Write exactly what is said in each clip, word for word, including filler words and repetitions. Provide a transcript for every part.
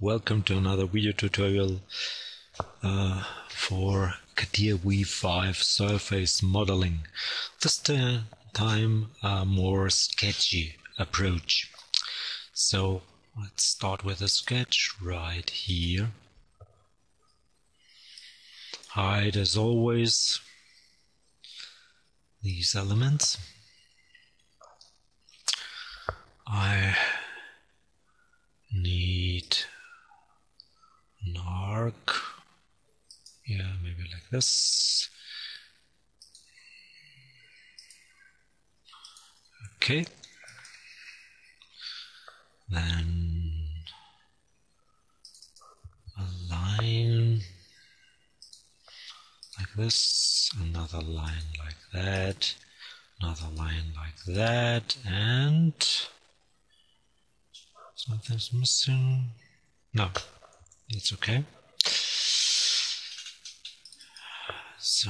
welcome to another video tutorial uh, for CATIA V five surface modeling. This time a more sketchy approach. So let's start with a sketch right here. Hide as always these elements. I need an arc, yeah, maybe like this. Okay, then a line like this, another line like that, another line like that, and something's missing. No, it's okay. So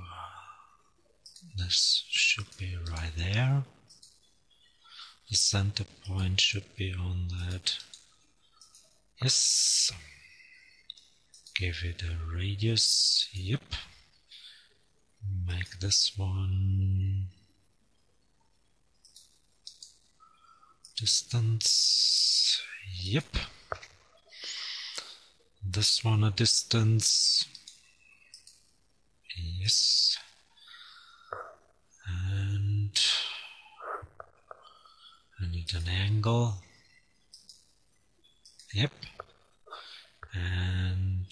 this should be right there. The center point should be on that. Yes. Give it a radius. Yep. Make this one distance. Yep. This one a distance. Yes. And I need an angle. Yep. And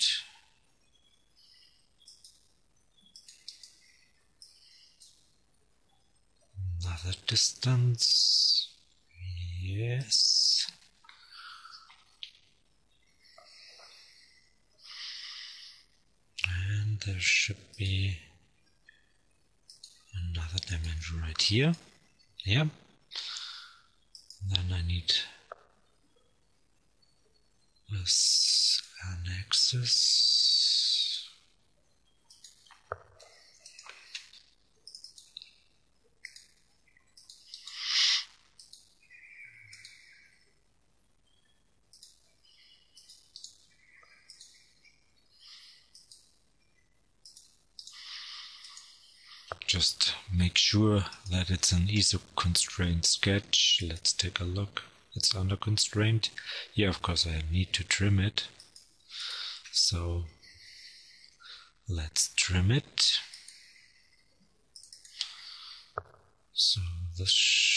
another distance. Yes. And there should be another dimension right here. Yeah. Then I need this an axis. Just make sure that it's an I S O constrained sketch. Let's take a look. It's under constraint. Yeah, of course I need to trim it. So let's trim it. So this.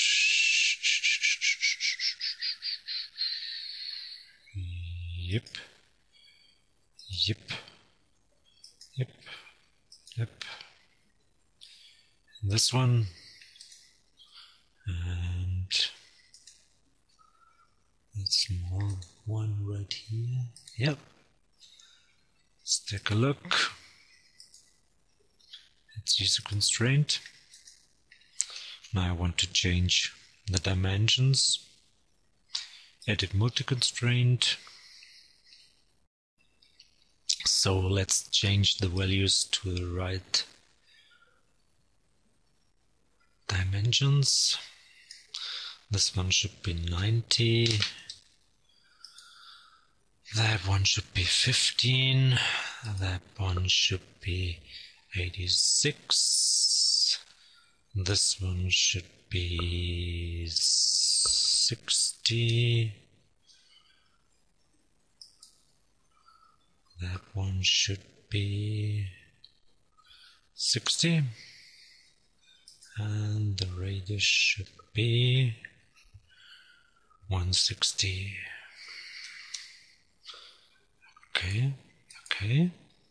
Yep. Yep. Yep. Yep. This one, and that small one right here. Yep. Let's take a look. It's I S O constraint. Now I want to change the dimensions. Edit multi-constraint. So let's change the values to the right dimensions. This one should be ninety. That one should be fifteen. That one should be eighty-six. This one should be sixty. That one should be sixty. And the radius should be one sixty. Okay, okay.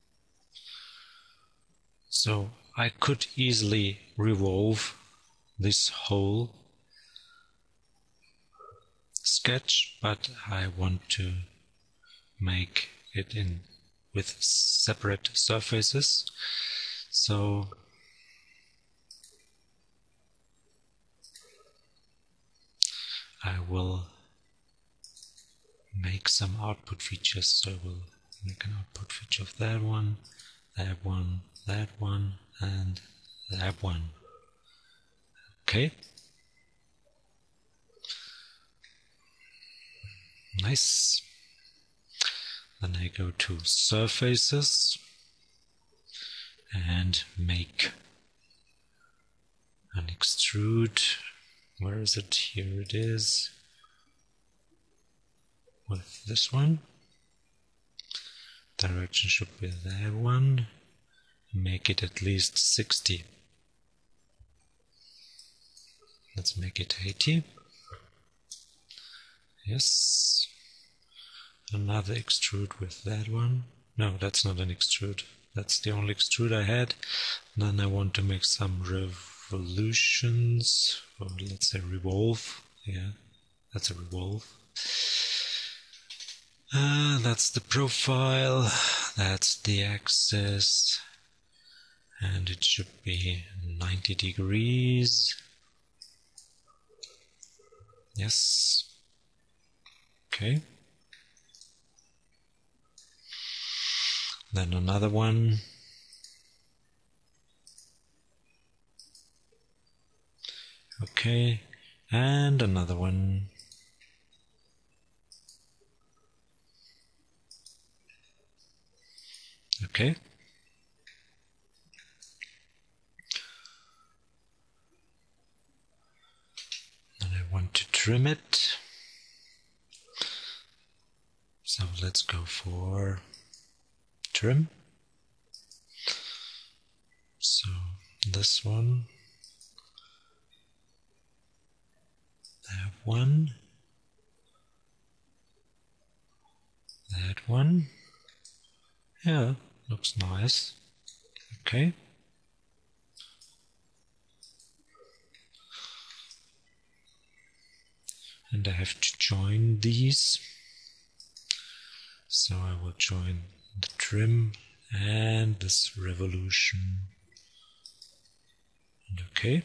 So I could easily revolve this whole sketch, but I want to make it in with separate surfaces. So I will make some output features. So I will make an output feature of that one, that one, that one, and that one. Okay. Nice. Then I go to surfaces and make an extrude. Where is it? Here it is. With this one. Direction should be that one. Make it at least sixty. Let's make it eighty. Yes. Another extrude with that one. No, that's not an extrude. That's the only extrude I had. Then I want to make some revolutions, or let's say revolve. Yeah, that's a revolve. Uh, that's the profile. That's the axis. And it should be ninety degrees. Yes. Okay. Then another one. Okay. And another one. Okay. Then I want to trim it. So let's go for trim. So this one, that one, that one. Yeah, looks nice. Okay. And I have to join these. So I will join the trim and this revolution. And okay.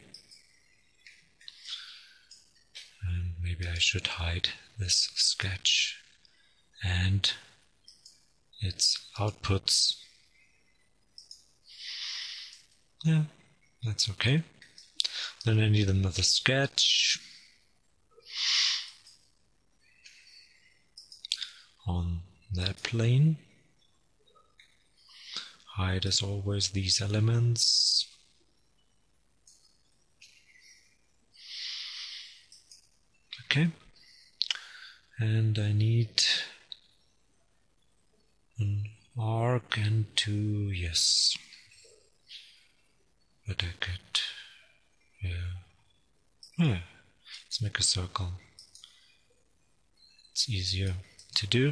And maybe I should hide this sketch and its outputs. Yeah, that's okay. Then I need another sketch on that plane. Hide as always these elements. Okay. And I need an arc and two, yes. But I could, yeah. Yeah. Let's make a circle. It's easier to do.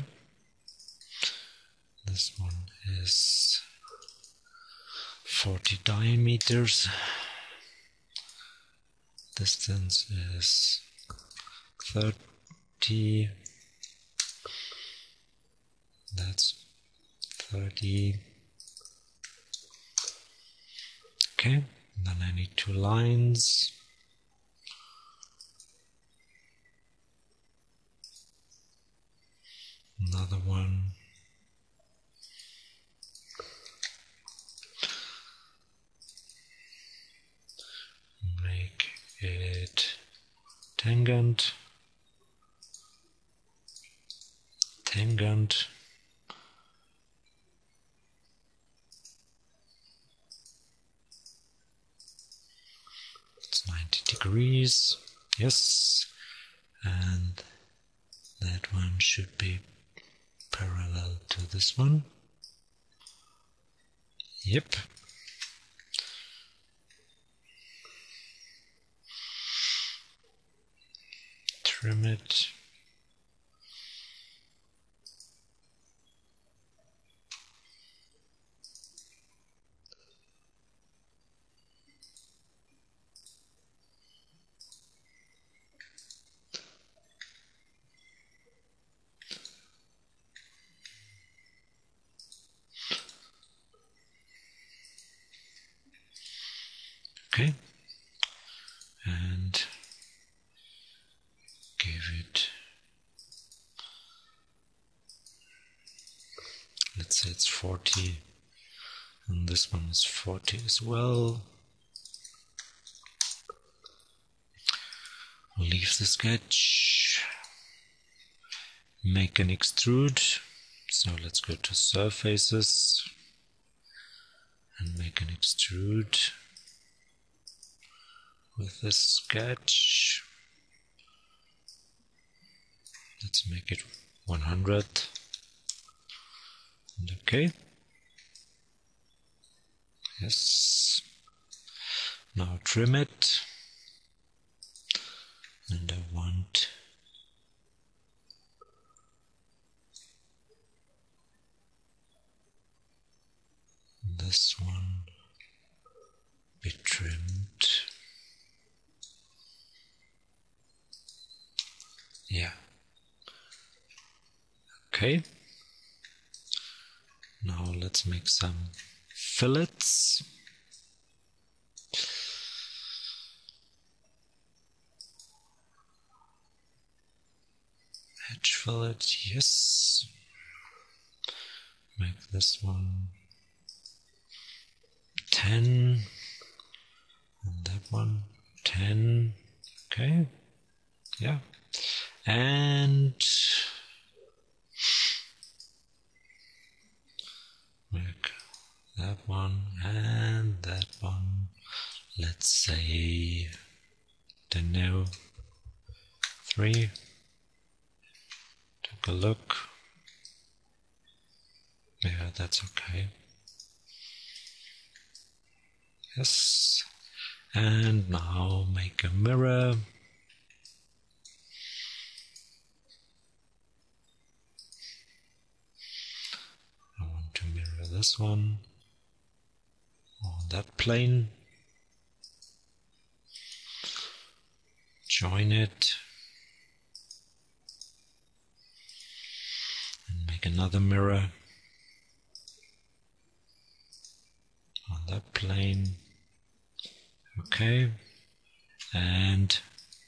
This one is forty diameters. Distance is thirty. That's thirty. Okay, then I need two lines. Another one. Make it tangent. Tangent. It's ninety degrees. Yes. And that one should be parallel to this one. Yep. Trim it. Okay, and give it, let's say it's forty, and this one is forty as well. Leave the sketch, make an extrude, So let's go to surfaces and make an extrude with this sketch. Let's make it one hundred. And okay. Yes. Now trim it. And I want this one be trimmed. Yeah. Okay. Now let's make some fillets. Edge fillet, yes. Make this one ten, and that one ten. Okay, yeah, and make that one and that one. Let's say, don't know, three. Take a look. Yeah, that's okay. Yes, and now make a mirror. I want to mirror this one on that plane. Join it and make another mirror on that plane. Okay, and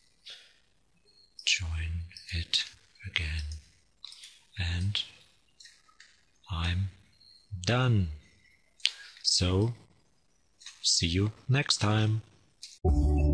join it again, and I'm done. So see you next time.